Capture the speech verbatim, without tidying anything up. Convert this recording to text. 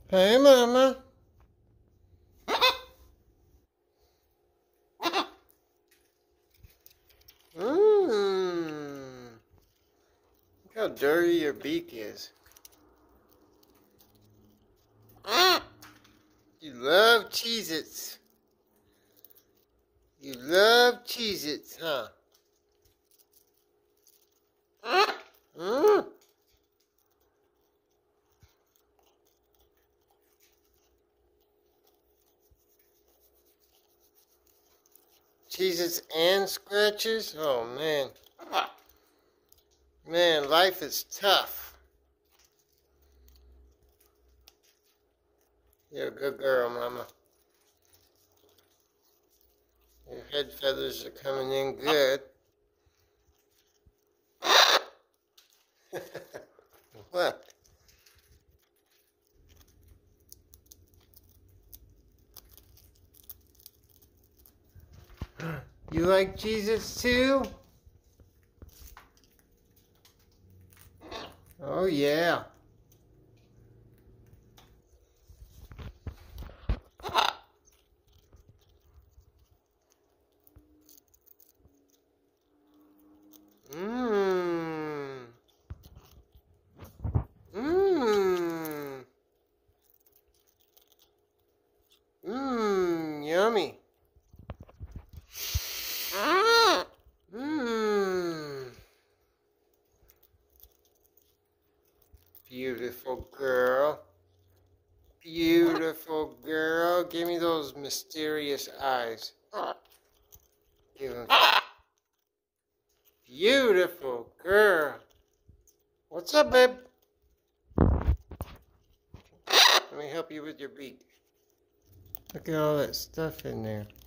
Hey, Mama. Mmm. Look how dirty your beak is. You love Cheez-Its. You love Cheez-Its, huh? Mm. Cheez-Its and scratches? Oh, man. Man, life is tough. You're a good girl, Mama. Your head feathers are coming in good. What? You like Cheez-Its too? Oh, yeah. Mmm. Mmm. Mmm. Yummy. Mmm. Beautiful girl. Beautiful girl. Give me those mysterious eyes. Give them. Beautiful girl. What's up, babe? Let me help you with your beak. Look at all that stuff in there.